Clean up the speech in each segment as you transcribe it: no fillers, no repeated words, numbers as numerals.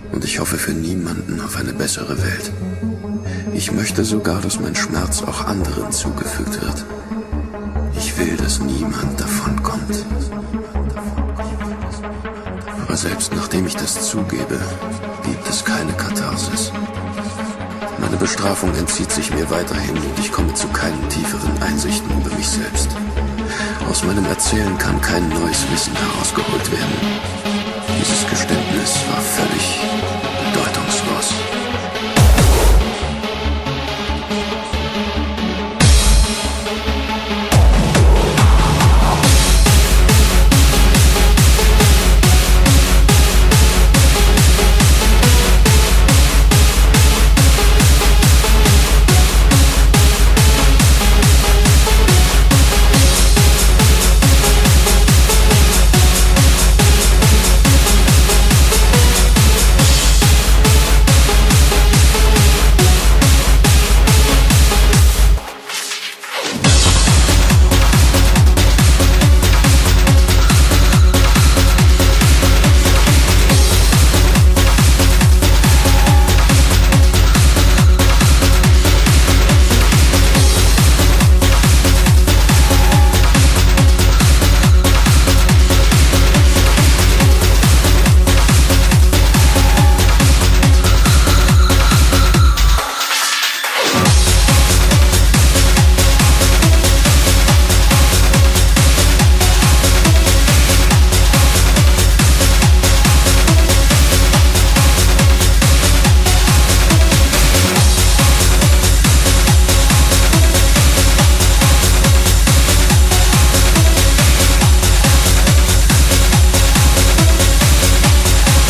Und ich hoffe für niemanden auf eine bessere Welt. Ich möchte sogar, dass mein Schmerz auch anderen zugefügt wird. Ich will, dass niemand davonkommt. Aber selbst nachdem ich das zugebe, gibt es keine Katharsis. Meine Bestrafung entzieht sich mir weiterhin und ich komme zu keinen tieferen Einsichten über mich selbst. Aus meinem Erzählen kann kein neues Wissen herausgeholt werden. Dieses Geständnis war völlig bedeutungslos.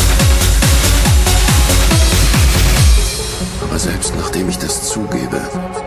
Selbst nachdem ich das zugebe,